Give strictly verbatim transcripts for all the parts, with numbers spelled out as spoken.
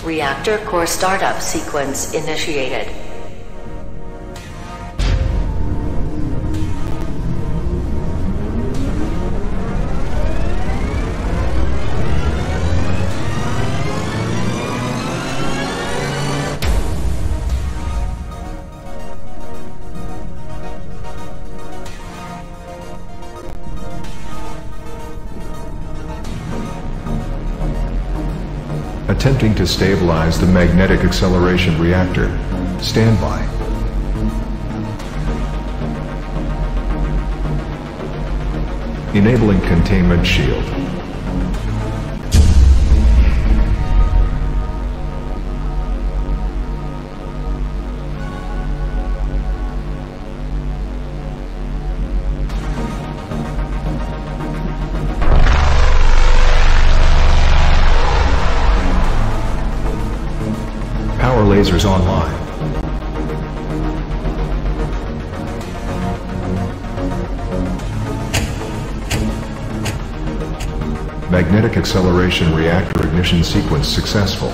Reactor core startup sequence initiated. Attempting to stabilize the magnetic acceleration reactor. Stand by. Enabling containment shield. Power lasers online. Magnetic acceleration reactor ignition sequence successful.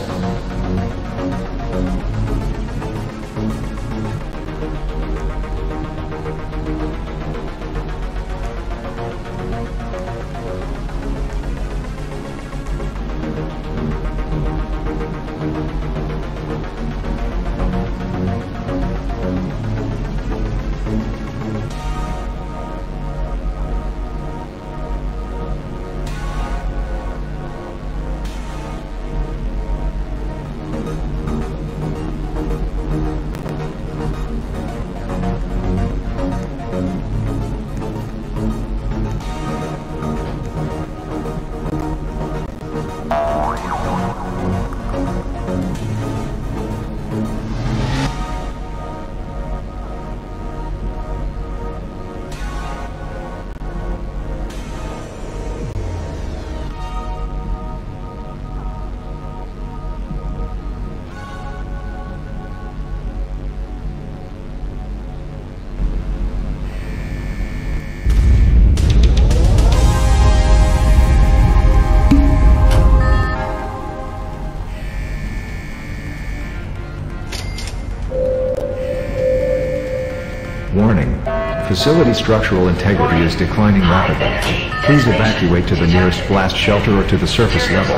Warning. Facility structural integrity is declining rapidly. Please evacuate to the nearest blast shelter or to the surface level.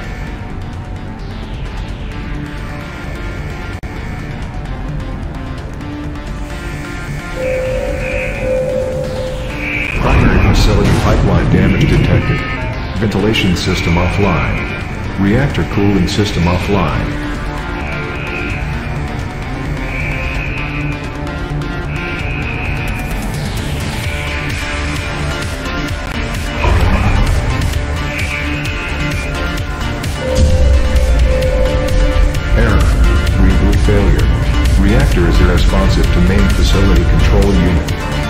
Primary facility pipeline damage detected. Ventilation system offline. Reactor cooling system offline. Failure. Reactor is irresponsive to main facility control unit.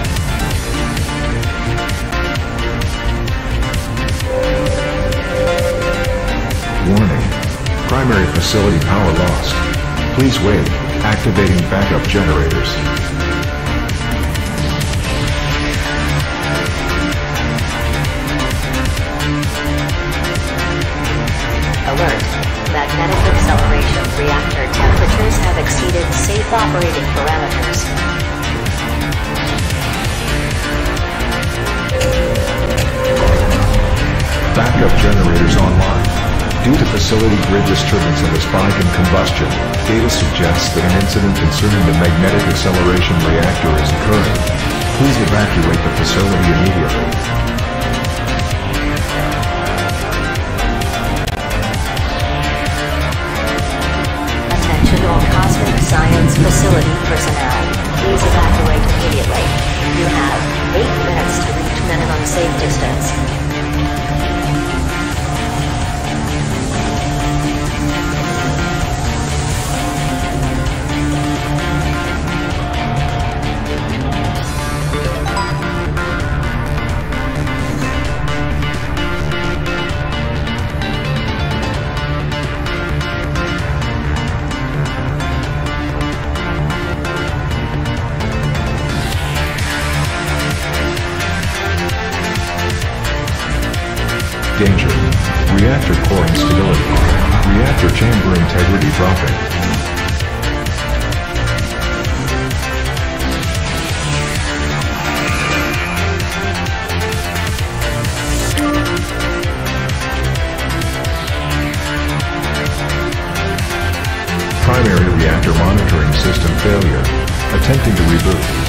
Warning. Primary facility power lost. Please wait. Activating backup generators. Alert. Magnetic acceleration reactor temperatures have exceeded safe operating parameters. Backup generators online. Due to facility grid disturbance and a spike in combustion, data suggests that an incident concerning the magnetic acceleration reactor is occurring. Please evacuate the facility immediately. All Cosmic Science Facility personnel, please evacuate immediately. You have eight minutes to reach minimum safe distance. Danger. Reactor core instability. Reactor chamber integrity dropping. Primary reactor monitoring system failure. Attempting to reboot.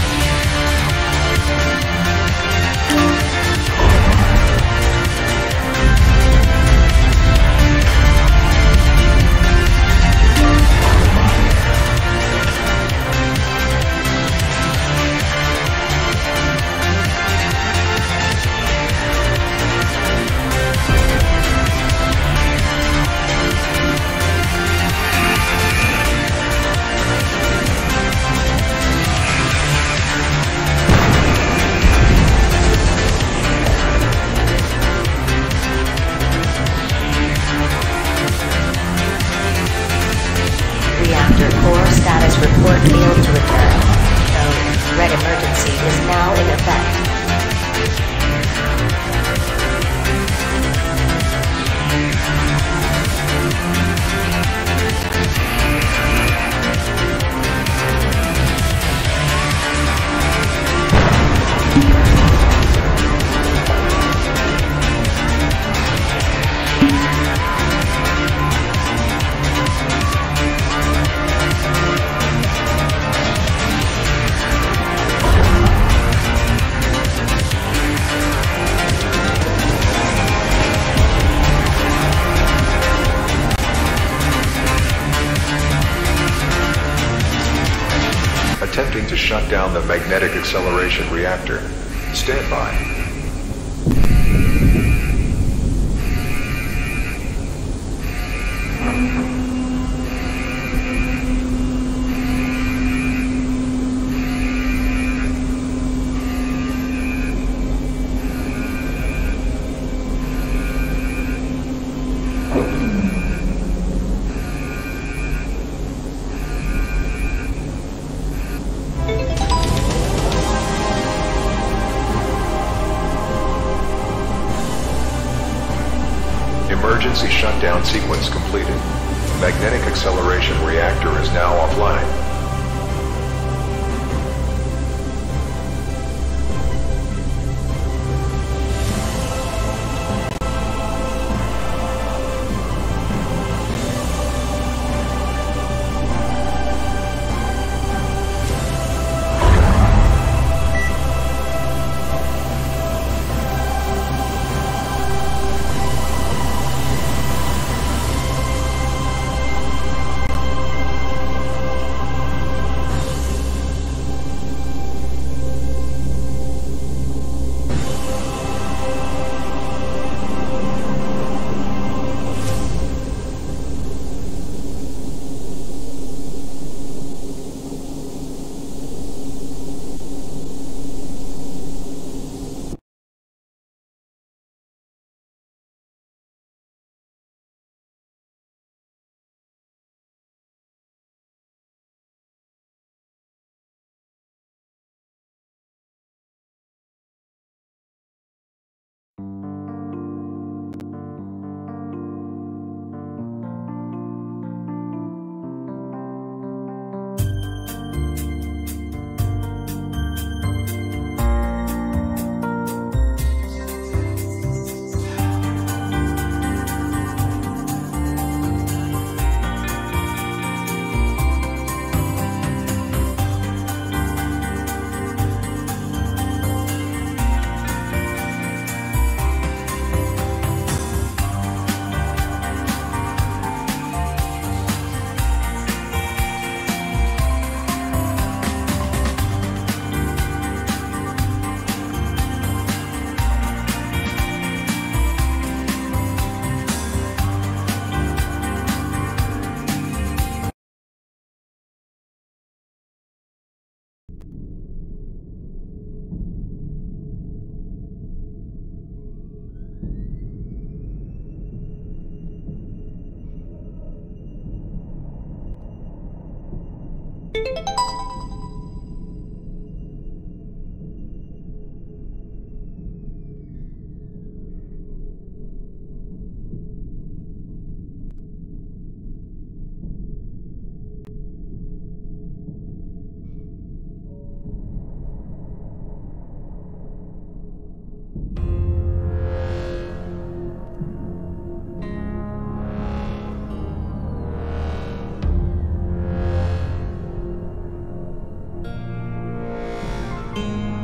Reactor core status report failed to return. So, red emergency is now in effect. Attempting to shut down the magnetic acceleration reactor. Stand by. Emergency shutdown sequence completed. Magnetic acceleration reactor is now offline. Over.